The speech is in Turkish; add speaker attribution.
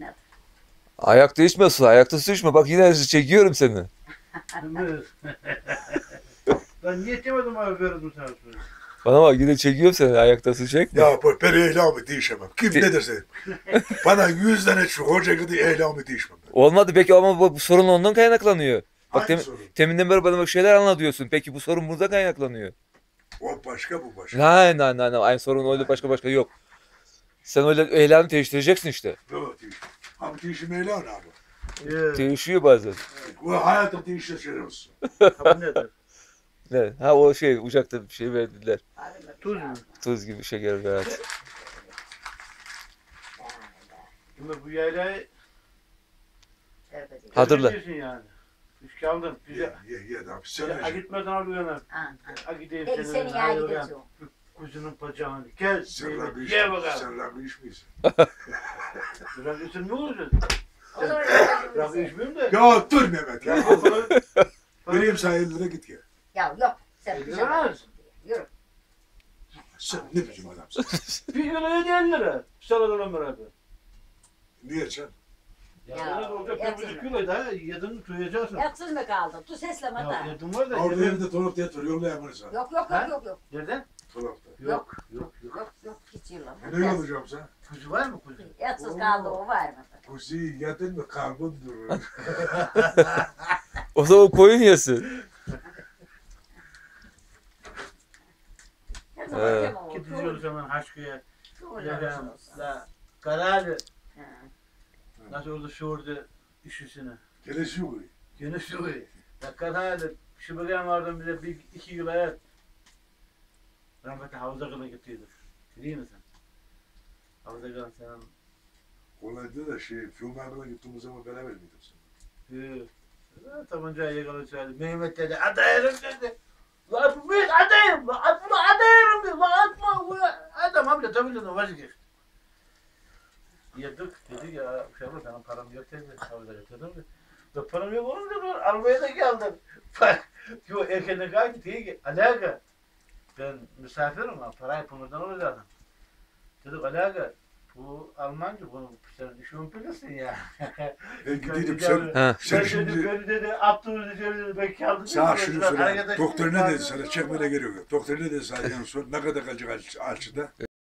Speaker 1: oynadı.
Speaker 2: Ayakta içmiyorsun. Ayakta su içme. Bak yine çekiyorum seni.
Speaker 3: Ben niye demedim abi verdim sana suyu.
Speaker 2: Bana bak yine çekiyorum seni. Ayakta su çekme.
Speaker 4: Ya bu ben ehlamı değişemem. Kim ne derse. Bana 100 tane şu hoca gibi ehlamı değişmem ben.
Speaker 2: Olmadı peki ama bu sorun ondan kaynaklanıyor. Bak
Speaker 4: Hangi sorun?
Speaker 2: teminden beri bana bak şeyler anlatıyorsun. Peki bu sorun burada kaynaklanıyor.
Speaker 4: O başka bu başka.
Speaker 2: Nein. Aynı sorun öyle başka yok. Sen öyle eylemini değiştireceksin işte.
Speaker 4: Yok değiş. Abi değişim ehlam abi.
Speaker 2: Değişiyor bazen.
Speaker 4: Bu hayatım değişir şeyler olsun.
Speaker 3: Abi nedir?
Speaker 2: Ne? Ha o şey uçakta bir şey verdiler.
Speaker 3: Tuz mu?
Speaker 2: Tuz gibi şeker evet.
Speaker 3: Şimdi bu yaylayı
Speaker 2: Hatırla.
Speaker 3: temizliyorsun yani. Üç kaldın. Güzel.
Speaker 4: Ye abi sen
Speaker 3: A
Speaker 4: de
Speaker 3: gitmeden alıyorsun.
Speaker 1: Ha,
Speaker 3: A gideyim
Speaker 1: Peki seni ya
Speaker 3: hayır,
Speaker 1: gideceğim.
Speaker 3: Kuzunun bacağını. Gel.
Speaker 4: sen rakı iç.
Speaker 3: Ye bakalım.
Speaker 4: Sen rakı içmiyorsun.
Speaker 3: Rakı içsin mi olacak?
Speaker 1: O zaman
Speaker 3: Rakı içmiyorum da.
Speaker 4: Ya dur Mehmet ya.
Speaker 3: Vereyim.
Speaker 4: Vereyim sana 50 lira git gel.
Speaker 1: Ya yok. Sen
Speaker 3: Yürü.
Speaker 1: pijama giyiyorsun diye. Yürü.
Speaker 4: Sen ne biçim adamsın?
Speaker 3: Bir kiloya 50 lira. Salatadan beraber.
Speaker 4: Niye sen?
Speaker 3: Ya,
Speaker 1: Ya,
Speaker 3: ne olacak?
Speaker 1: yatsın
Speaker 3: Bir
Speaker 1: mı?
Speaker 3: kilo daha yedin tuyacaksın.
Speaker 1: Yatsız mı kaldın? Tu sesleme
Speaker 3: Ya
Speaker 1: da.
Speaker 3: yedim var da
Speaker 4: Orada
Speaker 3: yedim.
Speaker 4: evde dolap diye duruyor. Yolla bunu sana.
Speaker 1: Yok.
Speaker 3: Ha?
Speaker 1: Yok.
Speaker 3: Nereden?
Speaker 4: Dolapta.
Speaker 3: Yok. Yok.
Speaker 1: Yok. Hiç yıllama.
Speaker 4: Ne yollayacağım sen?
Speaker 3: Kuzu var mı kuzu?
Speaker 1: Yatsız kaldı o var mı?
Speaker 4: Kuzuyu yedin mi kalbin durur.
Speaker 2: O zaman koyun yesin.
Speaker 1: Ne zaman yeme o?
Speaker 3: Gidiyoruz zaman Haşkı'ya.
Speaker 1: Doğru
Speaker 3: Dedem,
Speaker 1: olsun.
Speaker 3: la kararı.
Speaker 1: Ha.
Speaker 3: Nasıl oldu şurada işisini.
Speaker 4: Gelesi yok.
Speaker 3: Yine şu. La kararı. Şu bugün vardı bize bir iki yıl hayat. Rahmetli havuza kadar gittiydik. Biliyor musun? Havuza kadar senin.
Speaker 4: Olaydı da filmlerine gittiğimiz zaman beraber miydim sen?
Speaker 3: Tabancayı yakalayacağız. Mehmet dedi, adayırım dedi. Lan bu büyük adayım, atma adayırım dedi, atma. Adam hamle tabii dedi, vazgeçti. Yedik, dedik ya, uşaklar senin param yok dedi, havuza getirdim de. Ve param yok olunca da arabaya da geldim. Yo erkenden kalktı, diye ki, alaka. Ben misafirim ama parayı pınırdan alacaktım. Dedik alaka. Bu Almanca, bunu sen işin bilirsin ya.
Speaker 4: Ben gidiyordum sen.
Speaker 2: Ha.
Speaker 4: Sen
Speaker 3: Ben
Speaker 4: şimdi.
Speaker 3: dedi, beni dedi, Abdülhamid dedi, ben kaldım.
Speaker 4: Sana şunu söyle. Doktor ne dedi sana? Çekmene gerek yok. Doktor ne dedi sana en son? Ne kadar kalacak alçıda?